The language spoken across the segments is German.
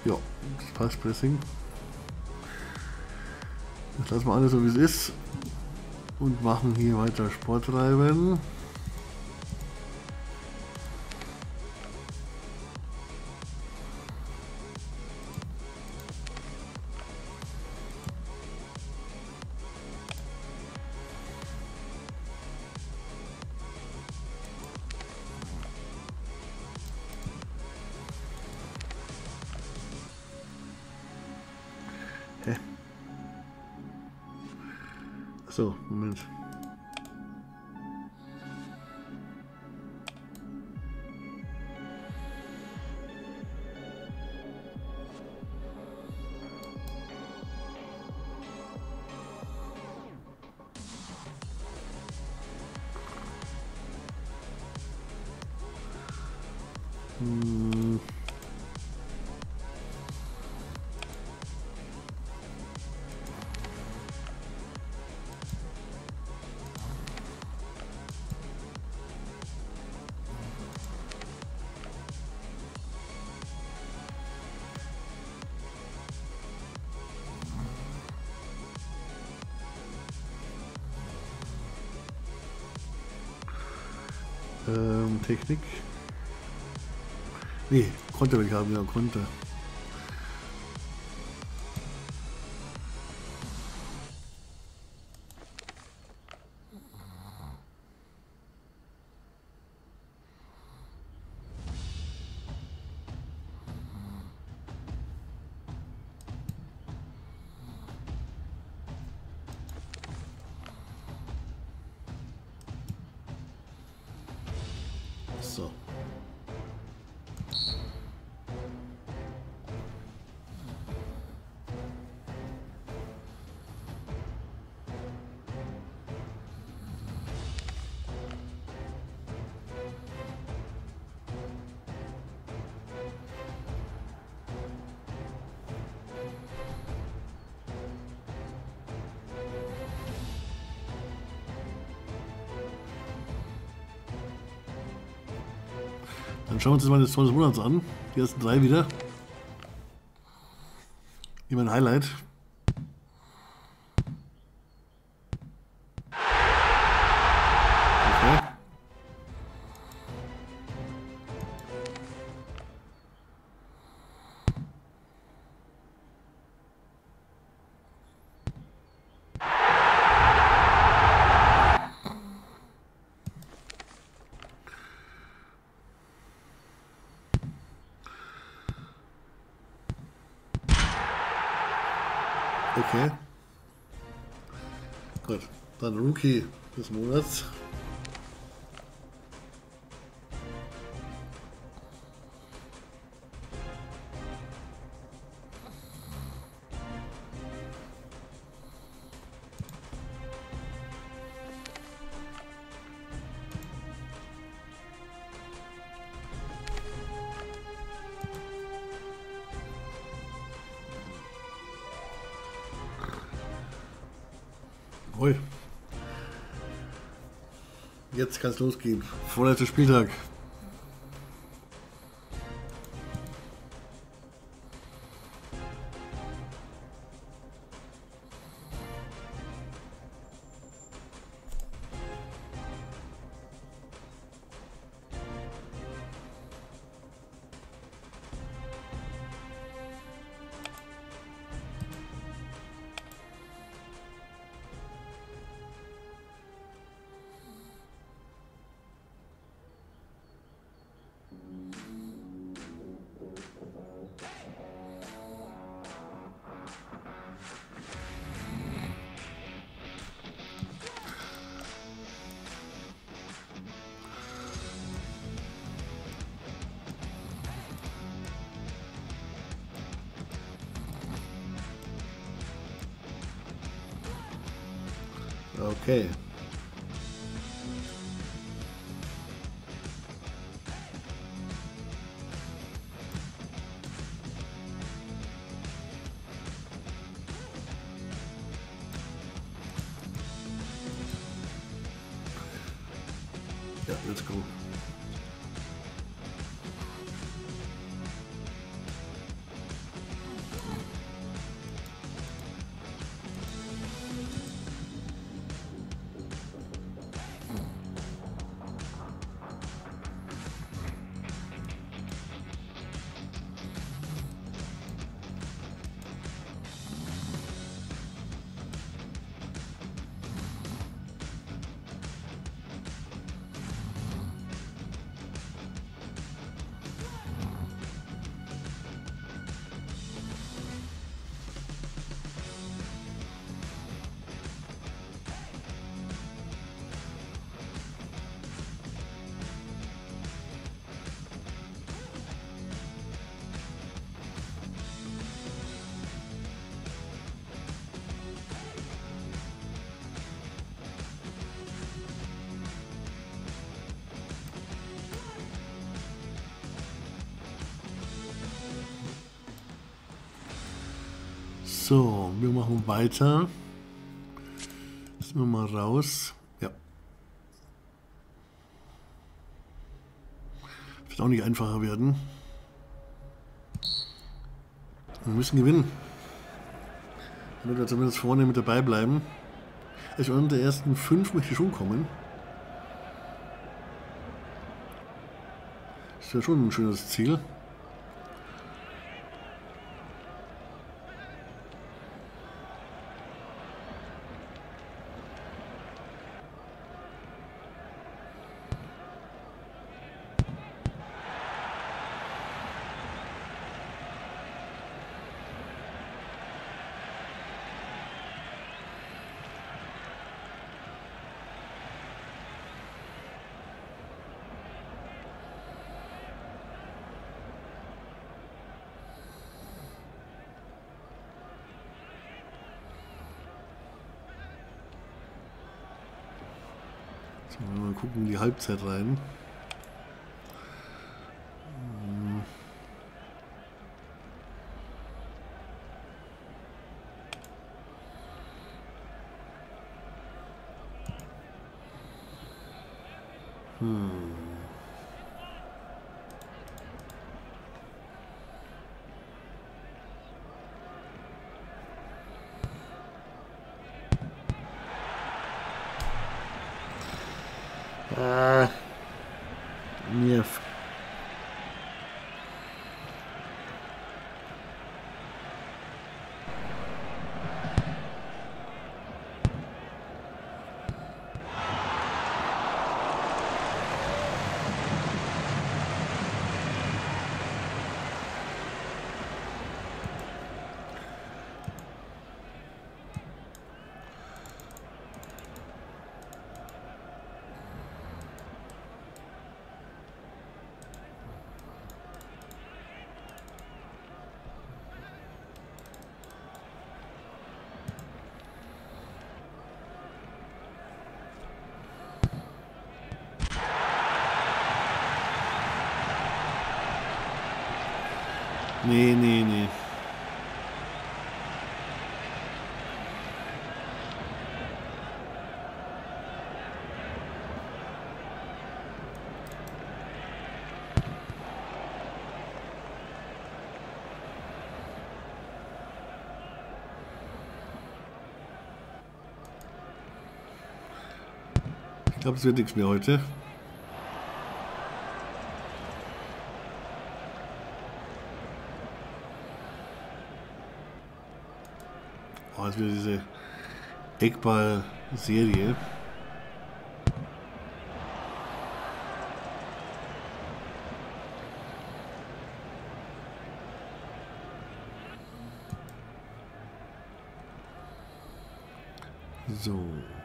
Ja, das passt, Pressing. Jetzt lassen wir alles so wie es ist und machen hier weiter Sport treiben. So, Moment. Technik. Nee, Konter will ich haben, ja, Konter. So. Dann schauen wir uns jetzt mal das Tor des Monats an. Die ersten 3 wieder. Immer ein Highlight. Okay. Okay. Gut. Dann Rookie des Monats. Ui. Jetzt kann es losgehen. Vorletzter Spieltag. Okay. Ja, let's go. So, wir machen weiter. Lassen wir mal raus. Ja. Wird auch nicht einfacher werden. Wir müssen gewinnen. Damit wir zumindest vorne mit dabei bleiben. Also unter der ersten 5 möchte ich schon kommen. Das wäre schon ein schönes Ziel. So, mal gucken in die Halbzeit rein. Mir Nee. Ich glaube, es wird nichts mehr heute. Oh, jetzt wieder diese Eckball-Serie. So.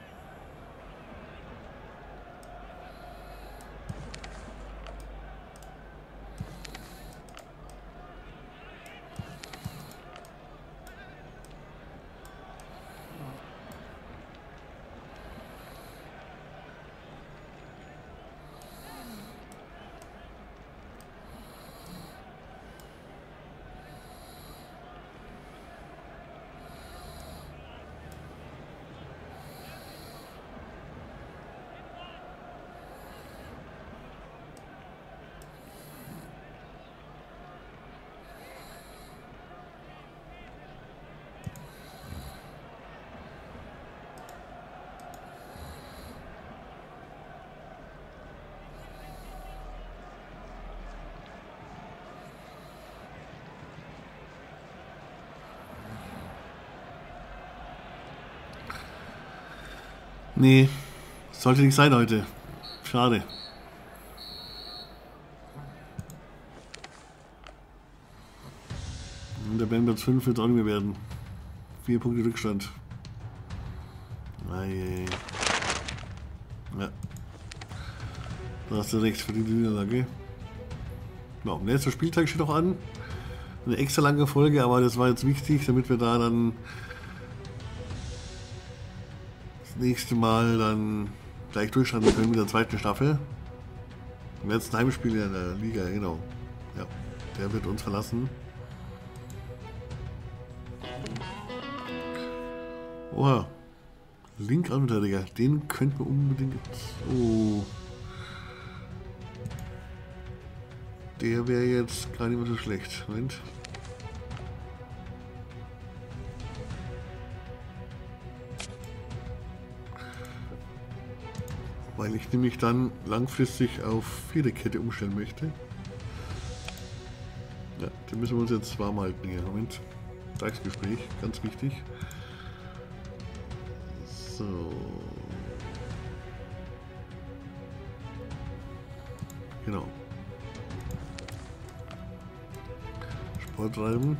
Nee, sollte nicht sein heute. Schade. Und der Bandplatz 5 wird es auch nicht mehr werden. 4 Punkte Rückstand. Ei. Ja. Da hast du recht für die Niederlage. Genau, nächster Spieltag steht auch an. Eine extra lange Folge, aber das war jetzt wichtig, damit wir da dann das nächste Mal dann gleich durchstarten können mit der zweiten Staffel. Im letzten Heimspiel in der Liga, genau. Ja, der wird uns verlassen. Oha. Link Anverteidiger. Den könnten wir unbedingt... Oh. Der wäre jetzt gar nicht mehr so schlecht. Moment. Weil ich nämlich dann langfristig auf Viererkette umstellen möchte. Ja, den müssen wir uns jetzt warm halten hier. Moment. Tagesgespräch, ganz wichtig. So. Genau. Sport treiben.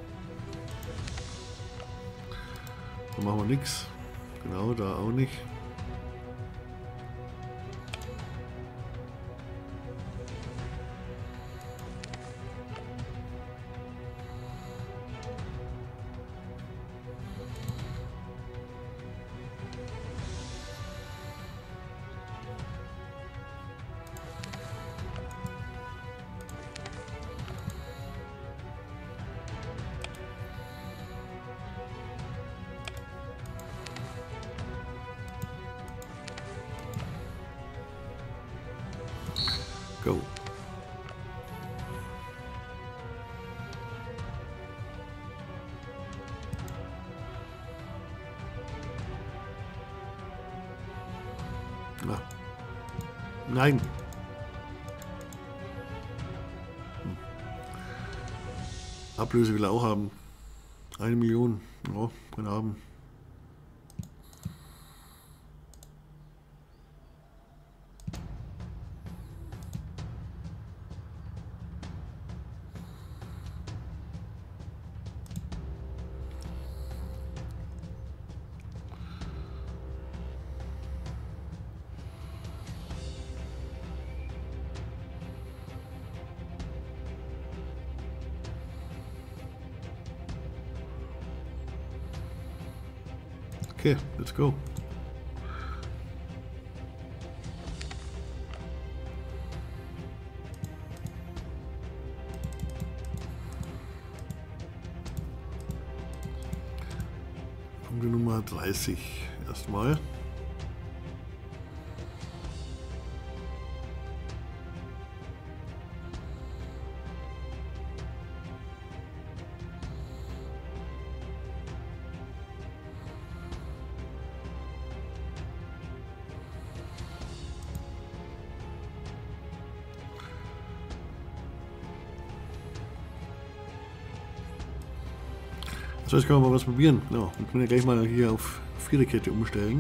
Da machen wir nichts. Genau, da auch nicht. Go. Na. Nein. Ablöse will er auch haben. 1 Million. Ja, kann er haben. Okay, let's go. Punkte Nummer 30 erstmal. So, jetzt können wir mal was probieren. Ja, wir können ja gleich mal hier auf Viererkette umstellen.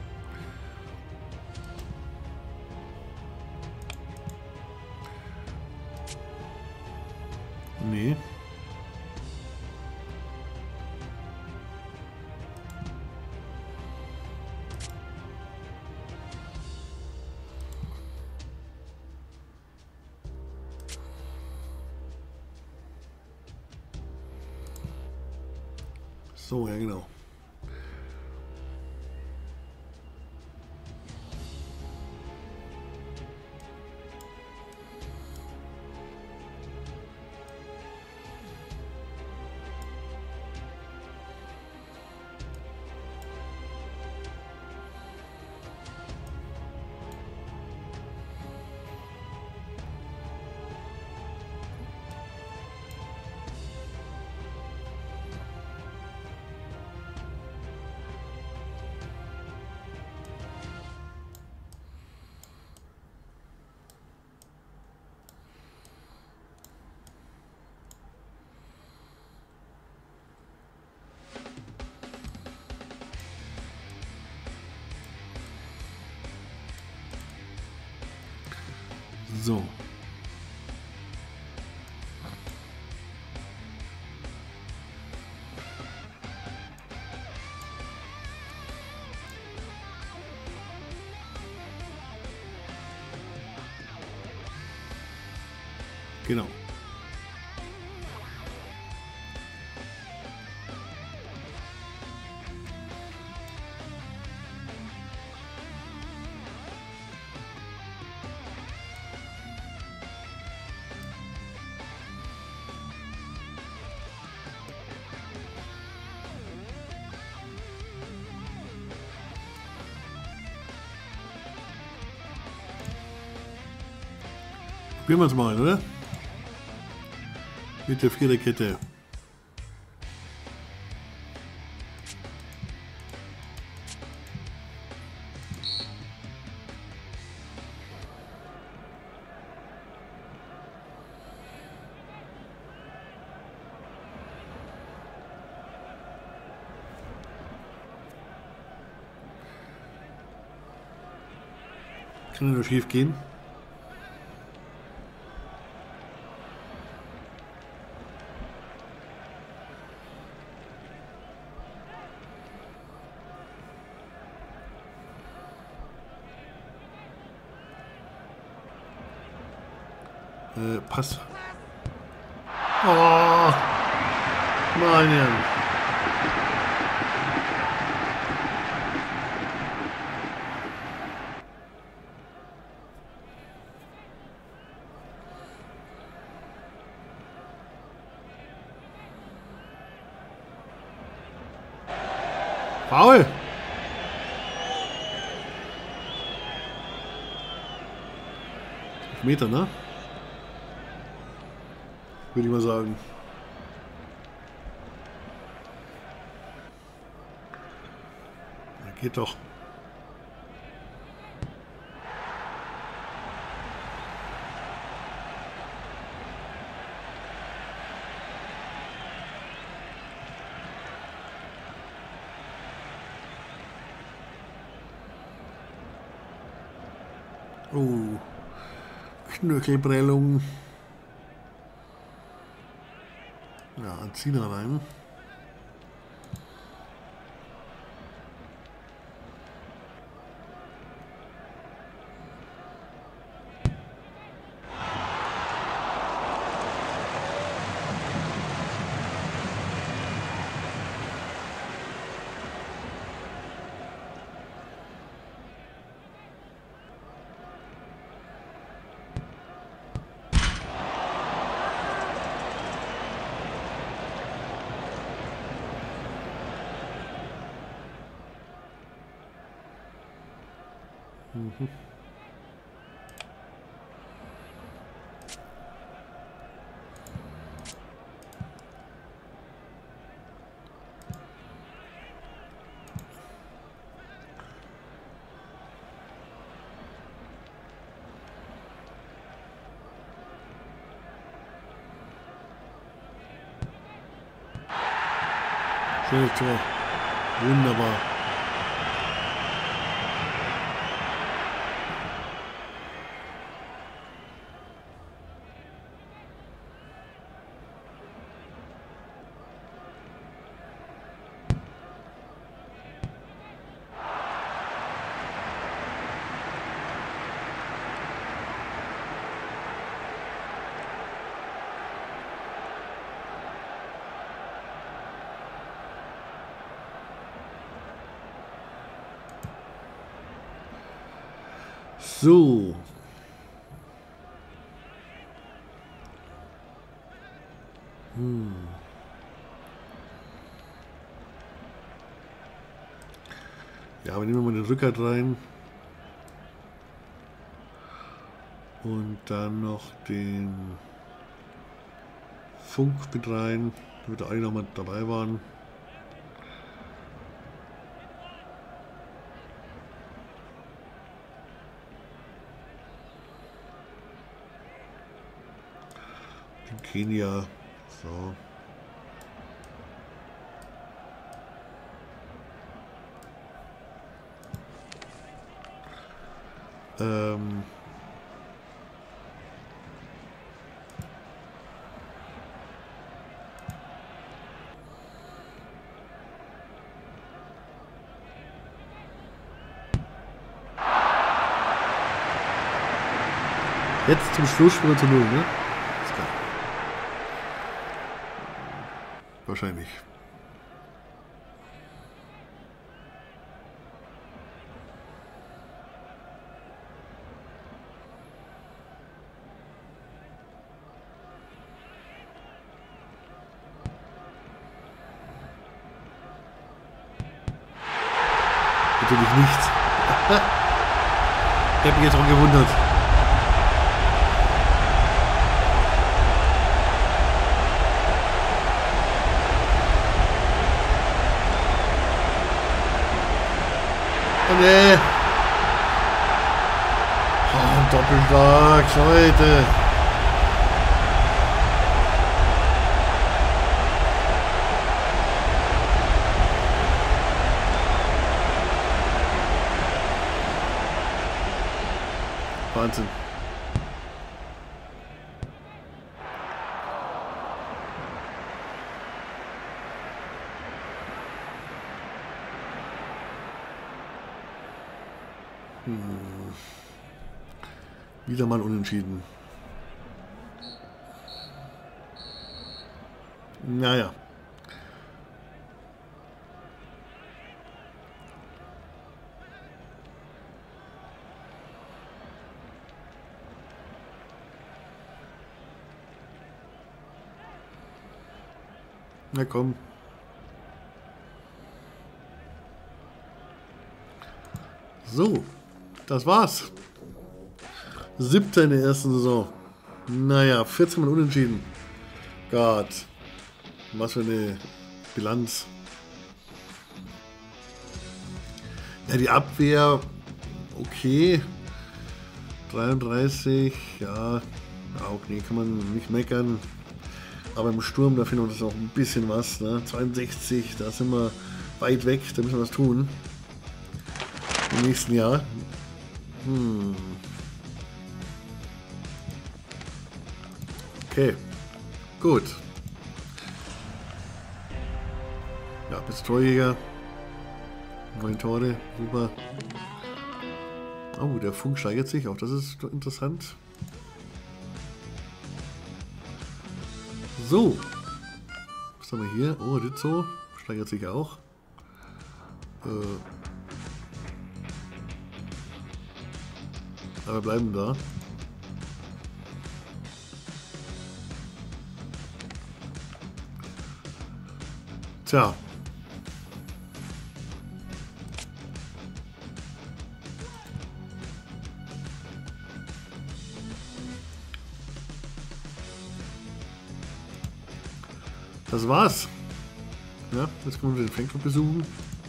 Nee. So, ja genau. So. Genau. Probieren wir es mal, oder? Mit der Viererkette. Kann nur schief gehen. Pass. Oh, Mann, ja. Foul! Meter, ne? Würde ich mal sagen. Ja, geht doch. Oh, Knöchelprellung. Ja, ziehen rein. Mhm. Schönes Tor. Wunderbar. So. Ja, aber nehmen wir mal den Rückert rein. Und dann noch den Funk mit rein, damit alle noch mal dabei waren. Den Kenia. So. Jetzt zum Schluss schon mal zu 0, ne? Ist klar. Wahrscheinlich. Natürlich nicht. Ich habe mich jetzt auch gewundert. Doppelstark, Leute. Wahnsinn. Wieder mal unentschieden. Naja. Na komm. So, das war's. 7. in der ersten Saison. Naja, 14 Mal unentschieden. Gott, was für eine Bilanz. Ja, die Abwehr, okay. 33, ja, okay, kann man nicht meckern. Aber im Sturm, da finden wir das auch ein bisschen was. Ne? 62, da sind wir weit weg, da müssen wir was tun. Im nächsten Jahr. Okay, gut. Ja, bist Torjäger. 9 Tore, super. Oh, der Funk steigert sich, auch das ist interessant. So. Was haben wir hier? Oh, Rizzo steigert sich auch. Aber bleiben da. Tja. Das war's. Ja, jetzt können wir den Fanclub besuchen.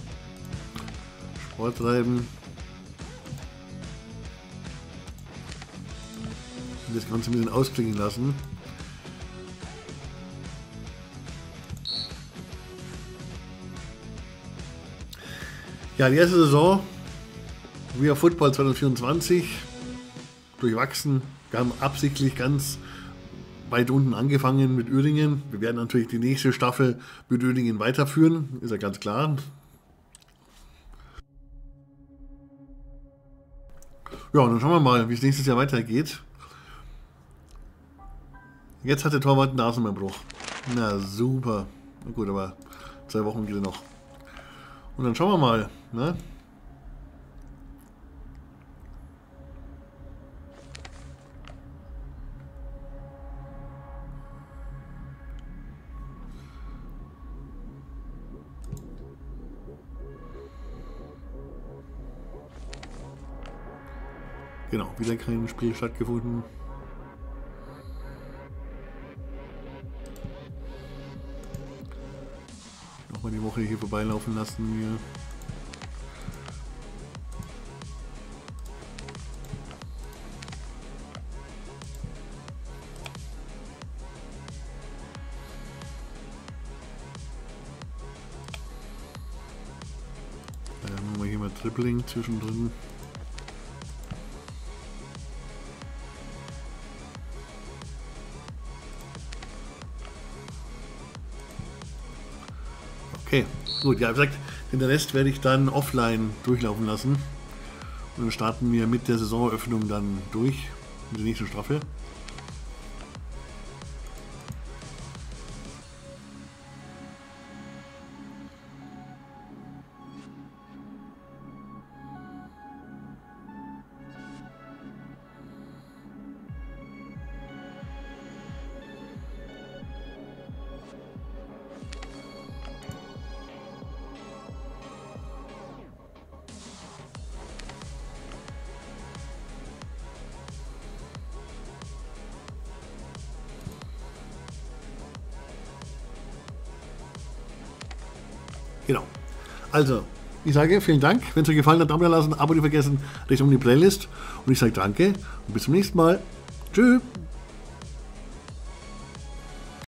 Sport treiben. Und das Ganze ein bisschen ausklingen lassen. Ja, die erste Saison, We Are Football 2024, durchwachsen. Wir haben absichtlich ganz weit unten angefangen mit Uerdingen. Wir werden natürlich die nächste Staffel mit Uerdingen weiterführen, ist ja ganz klar. Ja, und dann schauen wir mal, wie es nächstes Jahr weitergeht. Jetzt hat der Torwart einen Nasenbeinbruch. Na super. Na gut, aber 2 Wochen geht er noch. Und dann schauen wir mal, ne? Genau, wieder kein Spiel stattgefunden. Nochmal die Woche hier vorbeilaufen lassen wir. Dann haben wir hier mal Dribbling zwischendrin. Okay, gut, ja, wie gesagt, den Rest werde ich dann offline durchlaufen lassen. Und dann starten wir mit der Saisoneröffnung dann durch, mit der nächsten Staffel. Genau. Also, ich sage vielen Dank. Wenn es euch gefallen hat, Daumen da lassen, Abo nicht vergessen, Richtung die Playlist. Und ich sage danke und bis zum nächsten Mal. Tschüss.